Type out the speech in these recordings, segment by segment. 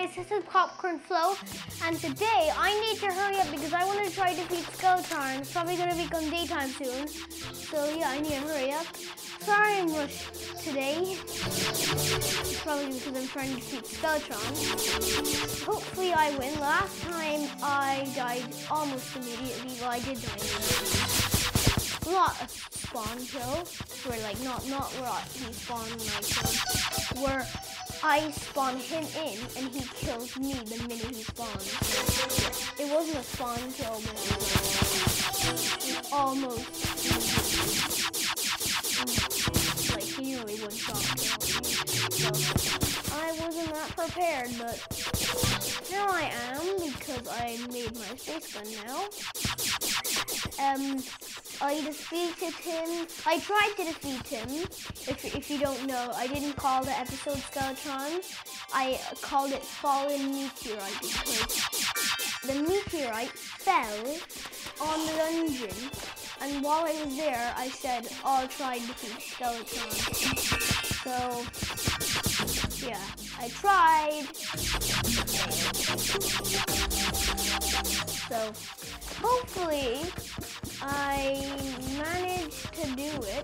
guys, this is Popcorn Flow, and today I need to hurry up because I want to try to defeat Skeletron. It's probably going to become daytime soon, so yeah, I need to hurry up. Sorry I'm rushed today. It's probably because I'm trying to defeat Skeletron. Hopefully I win. Last time I died almost immediately. Well, I did die. Not a spawn kill, where like not where he spawned when I killed, where I spawn him in and he kills me the minute he spawns. It wasn't a spawn kill, but it was almost like he really would shot kill me. So I wasn't that prepared, but now I am because I made my space gun now. I defeated him. I tried to defeat him. If you don't know, I didn't call the episode Skeletron. I called it Fallen Meteorite because the meteorite fell on the dungeon. And while I was there, I said, I'll try to defeat Skeletron. So, yeah, I tried. So, hopefully, I managed to do it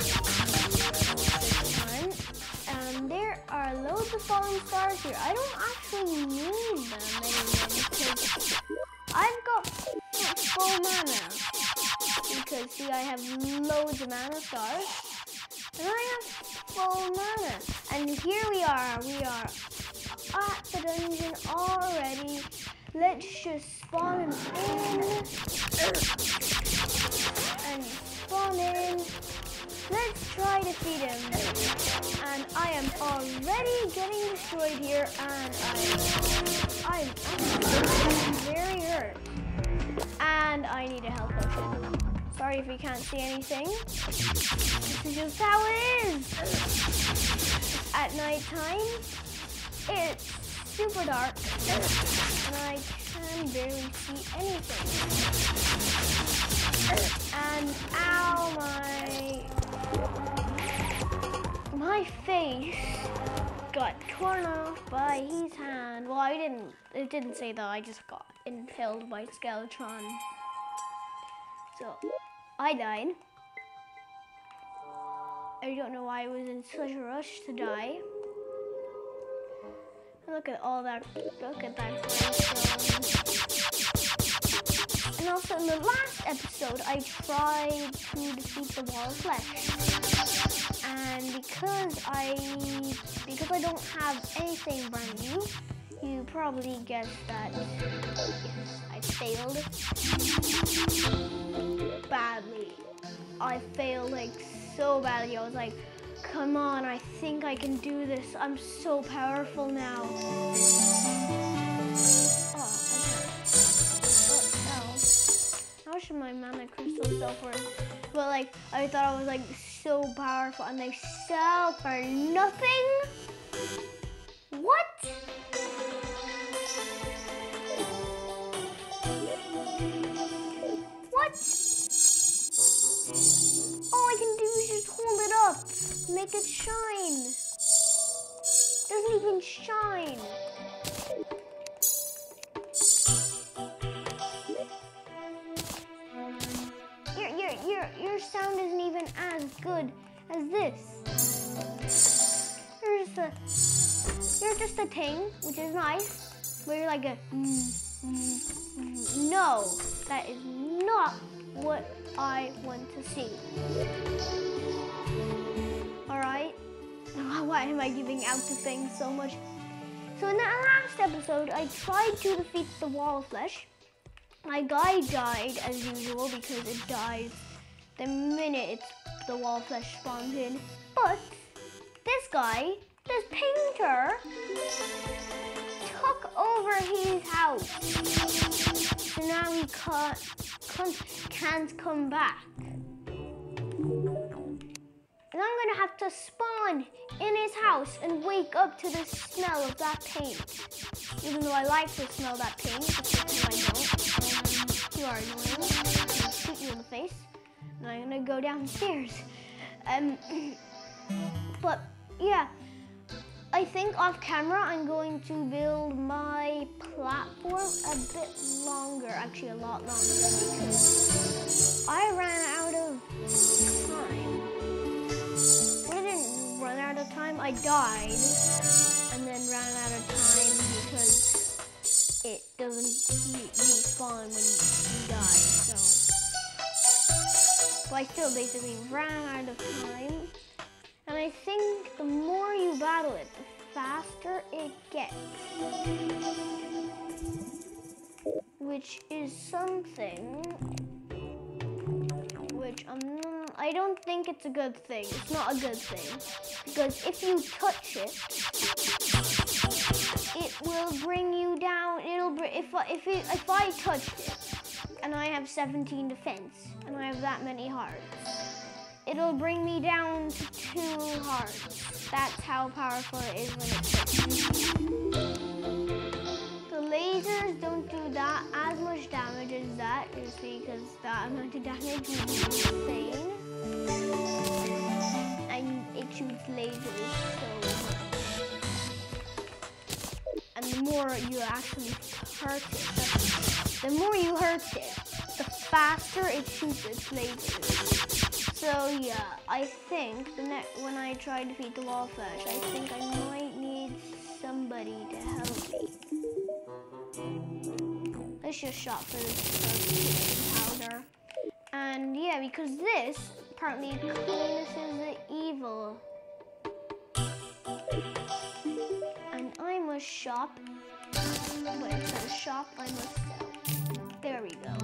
this time. And there are loads of falling stars here. I don't actually need them anymore because I've got full mana. Because see, I have loads of mana stars. And I have full mana. And here we are at the dungeon already. Let's just spawn him in. And spawn in. Let's try to feed him. And I am already getting destroyed here, and I'm actually very hurt. And I need a health potion. Sorry if you can't see anything. This is just how it is. At night time, it's super dark, and I can barely see anything. And ow, my face got torn off by his hand. Well, it didn't say that, I just got impaled by Skeletron. So, I died. I don't know why I was in such a rush to die. Look at that and also in the last episode, I tried to defeat the Wall of Flesh. And because I don't have anything brand new, you probably guessed that yes, I failed badly. I failed like so badly. I was like, come on, I think I can do this. I'm so powerful now. Oh, what else? How much of my mana crystal sell for? But like, I thought I was like so powerful, and they sell for nothing? What? What? All I can do is just hold it up. Make it shine. Doesn't even shine. Your sound isn't even as good as this. You're just a ting, which is nice, but you're like a no. That is not what I want to see. Alright? Why am I giving out to things so much? So in that last episode, I tried to defeat the Wall of Flesh. My guy died as usual because it dies the minute the Wall of Flesh spawns in. But this guy, this painter, took over his house. So now he can't come back. And I'm gonna have to spawn in his house and wake up to the smell of that paint. Even though I like to smell that paint, because I don't. You are annoying. I'm gonna shoot you in the face. And I'm gonna go downstairs. But yeah, I I think off camera I'm going to build my platform a bit longer, actually a lot longer, because I ran out of time. I didn't run out of time, I died and then ran out of time because it doesn't respawn when you die, so I still basically ran out of time. And I think the more you battle it, the faster it gets. Which is something which I don't think it's a good thing. It's not a good thing. Because if you touch it, it will bring you down. If I touched it and I have 17 defense and I have that many hearts, it'll bring me down to 2 hearts. That's how powerful it is when it touches. The lasers don't do that as much damage as that, just because that amount of damage would be insane. And it shoots lasers so much. And the more you actually hurt it, the more you hurt it, the faster it shoots its lasers. So yeah, I think when I try to defeat the Wallflash, I think I might need somebody to help me. Let's just shop for this powder. And yeah, because this apparently cleanses the evil. And I must shop. Wait, instead of shop, I must sell. There we go.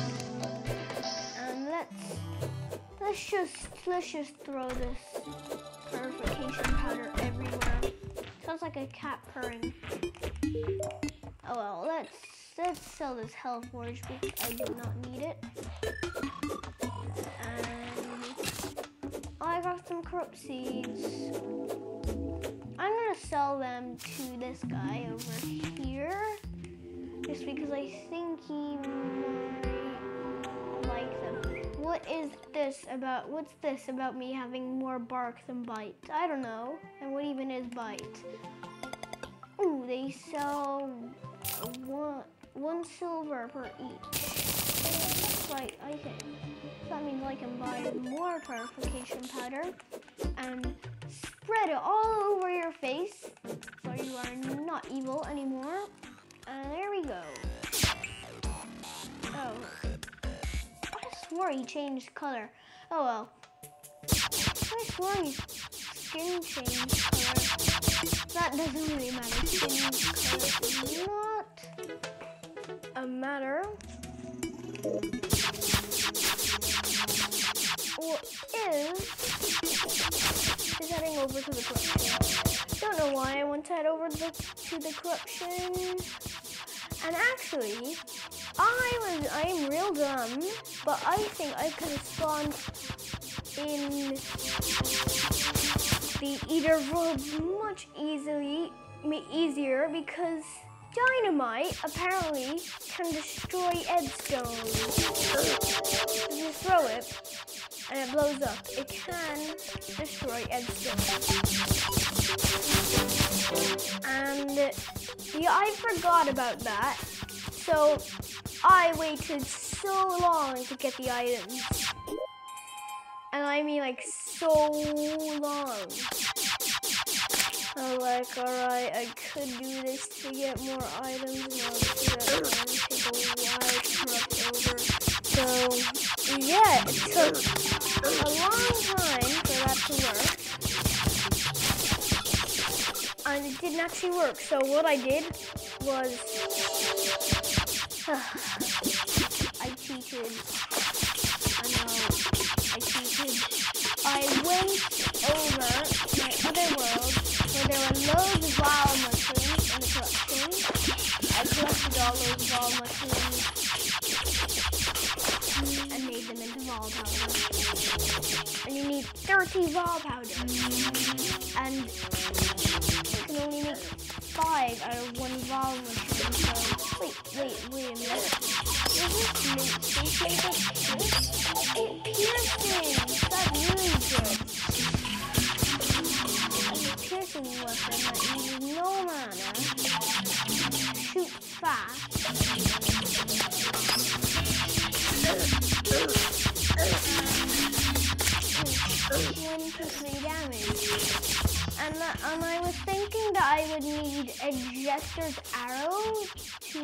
And let's just throw this purification powder everywhere. Sounds like a cat purring. Oh well, let's sell this health forge because I do not need it. And I got some corrupt seeds. I'm gonna sell them to this guy over here, just because I think he might like them. What's this about me having more bark than bite? I don't know. And what even is bite? Ooh, they sell one silver per each. Like, okay. So that means I can buy more purification powder and spread it all over your face so you are not evil anymore. And there we go. Oh. I swore he changed color. Oh well. I swore his skin changed color. That doesn't really matter. Skin color is not a matter. What is heading over to the corruption. Don't know why I want to head over to the corruption. And actually, I'm real dumb, but I think I could have spawned in the Eater world much easier because dynamite apparently can destroy Edstone. If you throw it and it blows up, it can destroy Edstone. And yeah, I forgot about that. So I waited so long to get the items. And I mean like so long. I'm like, alright, I could do this to get more items. No, it's gonna take a while to corrupt over. So yeah, it took a long time for that to work. And it didn't actually work. So what I did was I cheated. I went over my other world where there were loads of wild mushrooms in the collection. I collected all those wild mushrooms and made them into vol powder. And you need 30 vol powder. And you can only make 5 out of 1 vol mushroom. So wait a minute. Is this mint flavor? Oh, piercing! That's really good. Piercing slashing weapon that uses no mana, shoots fast, 23 damage. And I was thinking that I would need a Jester's arrow to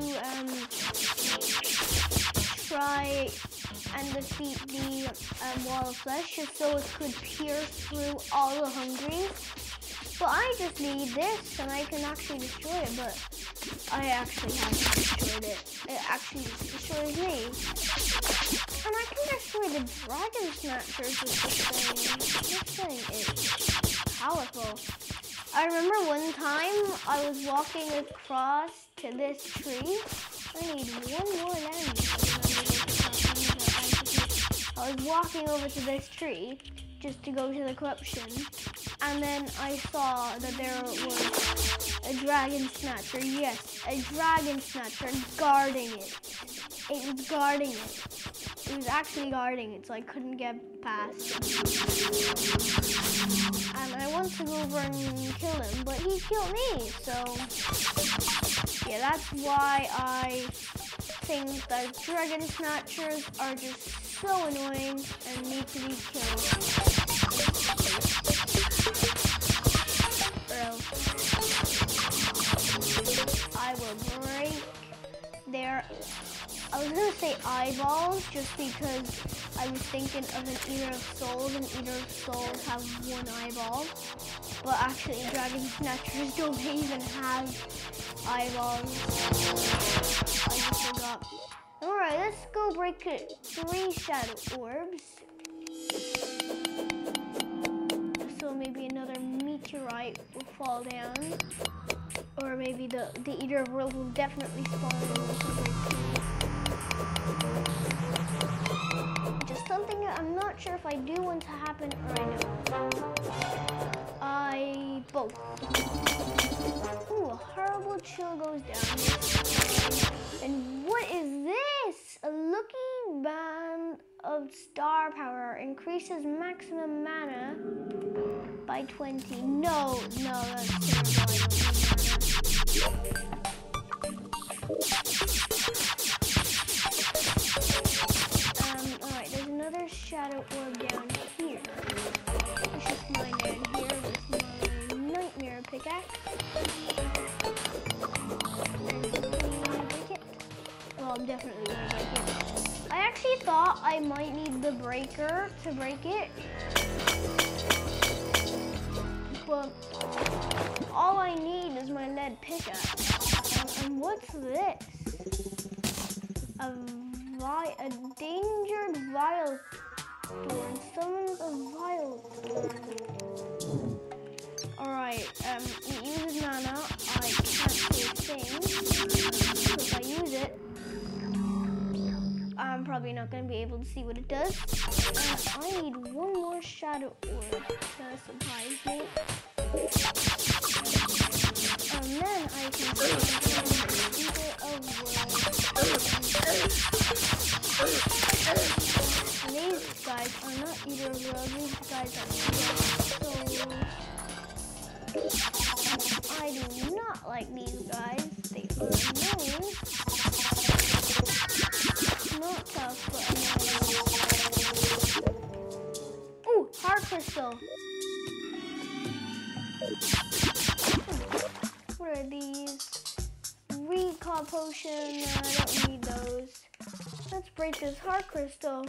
try and defeat the wall of flesh, just so it could pierce through all the hungries. But I just need this, and I can actually destroy it. But I actually haven't destroyed it. It actually just destroys me. And I can destroy the dragon snatchers with this thing. This thing is powerful. I remember one time I was walking across to this tree. I need one more lens. I was walking over to this tree just to go to the corruption, and then I saw that there was a dragon snatcher. Yes, a dragon snatcher guarding it. It was guarding it. It was actually guarding it, so I couldn't get past. And I wanted to go over and kill him, but he killed me. So yeah, that's why I think that dragon snatchers are just so annoying and need to be killed. Bro, I will break their, I was gonna say eyeballs just because I was thinking of an Eater of Souls, and Eater of Souls have one eyeball. But actually dragon snatchers don't even have eyeballs. I just forgot. Alright, let's go break 3 shadow orbs. So maybe another meteorite will fall down. Or maybe the Eater of Worlds will definitely spawn in. Just something that I'm not sure if I do want to happen or I know. Both. Ooh, a horrible chill goes down. And what is this? A lucky band of star power increases maximum mana by 20. No, that's terrible. Alright, there's another shadow orb down here. Let's just mine down here with my nightmare pickaxe. Well, I'm definitely gonna break it. I actually thought I might need the breaker to break it. But all I need is my lead pickaxe. And what's this? A endangered vile thorn. Summons a vile thorn. Alright, it uses mana. I can't do a thing. So if I use it, I'm probably not going to be able to see what it does. I need one more shadow orb to surprise me. And then I can see Eater of Worlds. And these guys are not Eater of Worlds, these guys are Eater of Souls. I do not like these guys. They are annoying. Not tough, but annoying. Ooh, heart crystal. What are these? Recall potion. I don't need those. Let's break this heart crystal.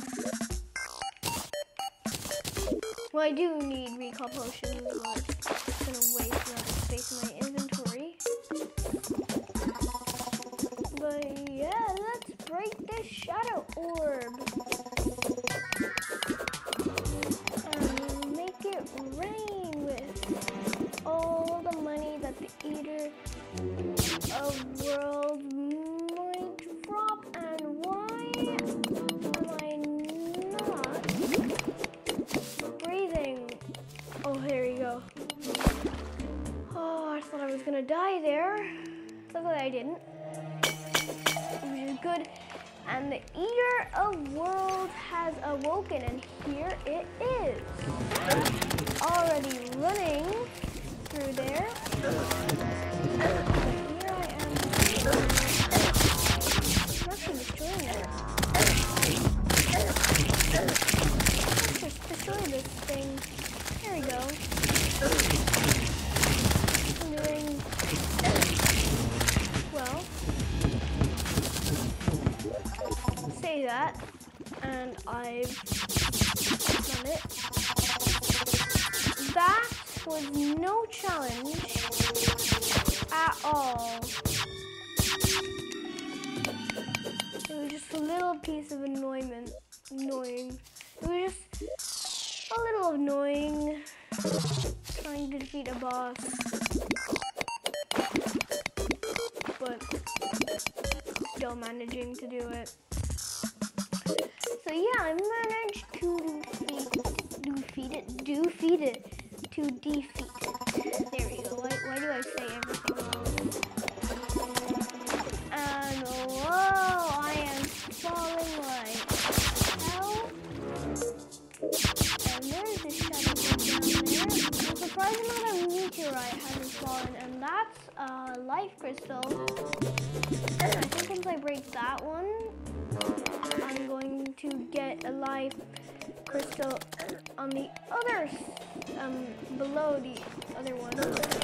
Well, I do need recall potions, but it's gonna waste a lot of space in my inventory. But yeah, let's break this shadow orb. And make it rain with all the money that the Eater of Worlds might drop. And why am I not breathing? Oh, there you go. Oh, I thought I was gonna die there. Luckily I didn't. Which is good. And the Eater of Worlds has awoken, and here it is. Already running through through there. Here I am. I'm actually destroying it. Let's just destroy this thing. There we go. I'm doing well. Say that, and I've done it. That was no challenge at all. It was just a little piece of annoying. It was just a little annoying trying to defeat a boss. But still managing to do it. So yeah, I managed to defeat it. There we go. Why do I say everything wrong? And whoa, I am falling like hell. And there's this shadow down there. I'm surprised not a meteorite hasn't fallen, and that's a life crystal. I think once I break that one, I'm going to get a life crystal on the other, below the other one,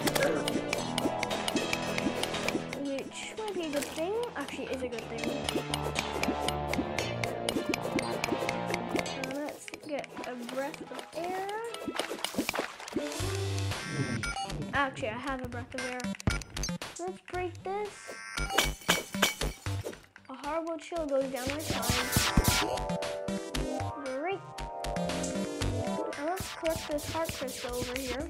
which might be a good thing. Actually, is a good thing. Let's get a breath of air. Actually, I have a breath of air. Let's break this. A horrible chill goes down my spine. Great. Now let's collect this heart crystal over here.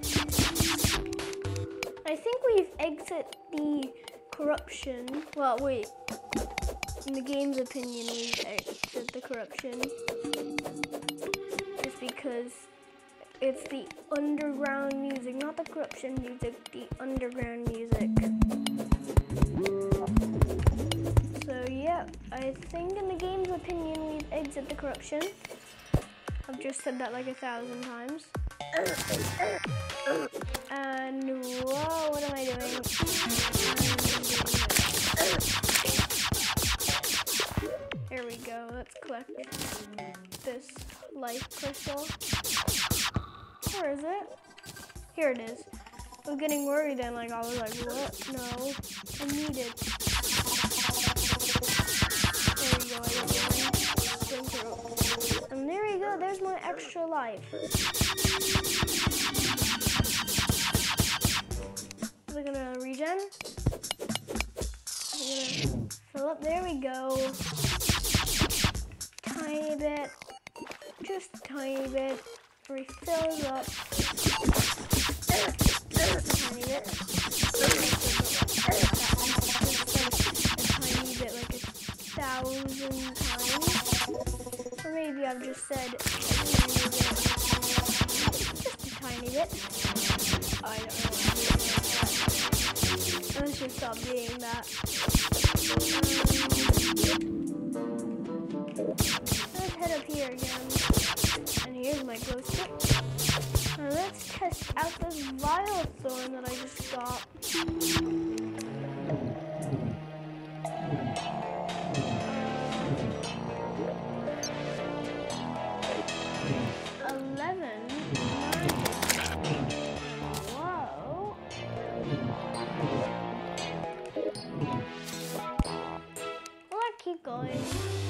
I think we've exited the corruption. Well, wait. In the game's opinion, we've exited the corruption. Just because it's the underground music, not the corruption music, the underground music. So yeah, I think in the game's opinion we've exited the corruption. I've just said that like 1,000 times. And whoa, what am I doing? There we go, let's collect this life crystal. Where is it? Here it is. I was getting worried then, like I was like, what? No, I need it. There we go, I got one. And there you go, there's my extra life. Is it gonna regen? Is it gonna fill up? There we go. Tiny bit. Just a tiny bit. Refills up. Tiny bit. A tiny bit, like 1,000 times. Or maybe I've just said just a tiny bit. I don't know. Let's just stop being that. Let's head up here again. And here's my glow stick. Now let's test out this vile thorn that I just got. 11. Whoa. Will I keep going?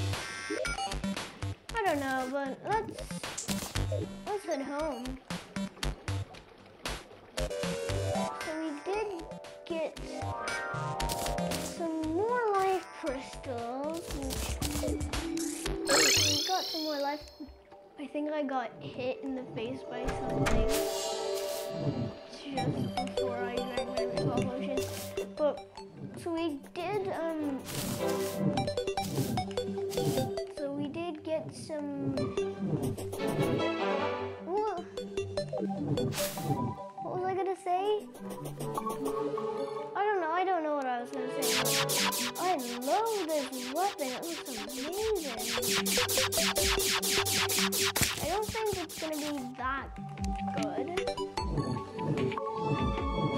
I don't know, but let's head home. So we did get some more life crystals. We got some more life. I think I got hit in the face by something just before I drank my recall potion. But so we did get some. What was I gonna say? I don't know what I was gonna say. I love this weapon. It looks amazing. I don't think it's gonna be that good.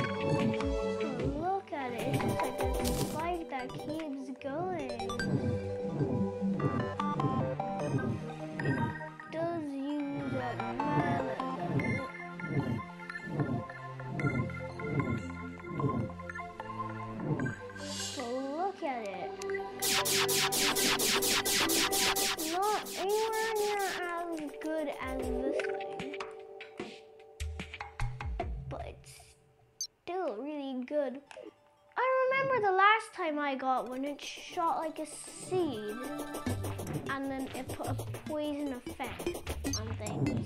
good. I remember the last time I got one, it shot like a seed, and then it put a poison effect on things.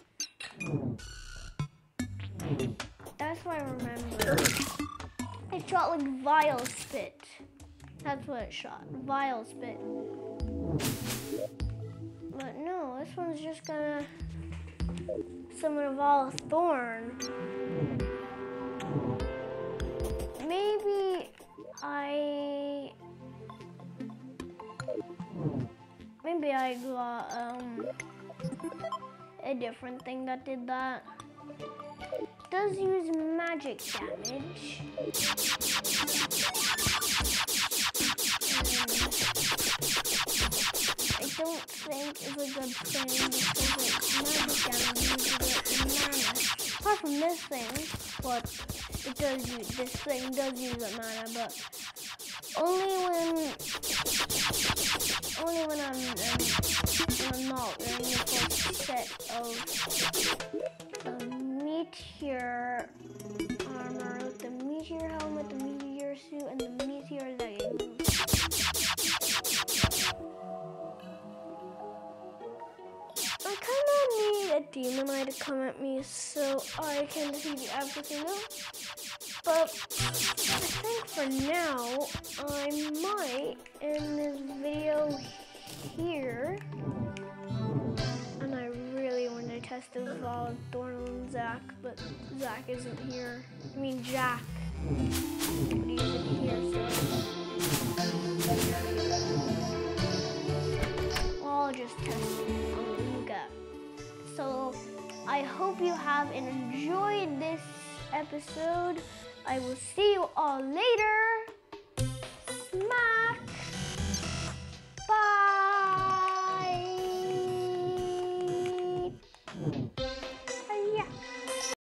That's what I remember. It shot like vile spit. That's what it shot, vile spit. But no, this one's just gonna summon a vile thorn. Maybe I got a different thing that did that. It does use magic damage. I don't think it's a good thing because magic damage uses mana. Apart from this thing, but it does use, this thing does use a mana, but only when I'm not wearing the full set of meteor armor, with the meteor helmet, the meteor suit, and the meteor leggings. I kind of need a demon eye to come at me so I can defeat everything else. But I think for now, I might end this video here. And I really want to test this Vile Thorn on Zach, but Zach isn't here. I mean Jack, but he isn't here, so I'll just test it on Luca. So I hope you have enjoyed this episode. I will see you all later.